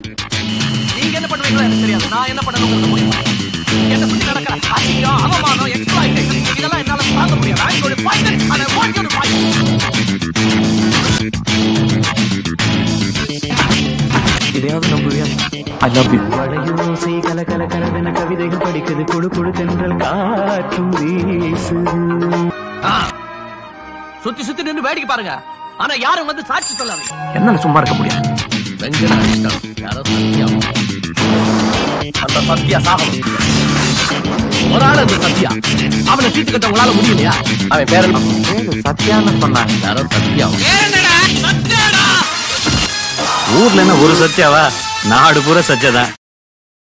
நீங்க என்ன பண்ணுவீங்களோ எனக்கு தெரியாது. நான் என்ன பண்ணணும்னு முடியும். என்ன பத்தி நடக்கிற அசிங்கம், அவமானம், எக்ஸ்ப்ளாய்டேஷன் இதெல்லாம் என்னால தாங்க முடியாது. I'm going to fight it and I want you to fight it. இதையாவது நம்புவியா? I love you. வளையோசை கல கல கலவென கவிதைகள் படிக்குது, குழு குழு தென்றல் காற்றும் வீசுது. சுத்தி சுத்தி நின்று வேடிக்கை பாருங்க. ஆனா யாரும் வந்து சாட்சி சொல்லாது. என்னால சும்மா இருக்க முடியாது. யாரோ சத்யா. அந்த சத்யா சாகணும். ஒரு ஆள் அந்த சத்யா. அவனை சீட்டு கட்ட உங்களால முடியலையா? அவன் பேரு சத்யான்னு சொன்னாங்க. யாரோ சத்யா. ஊர்ல என்ன ஒரு சத்யாவா? நாடு பூரா சத்யா தான்.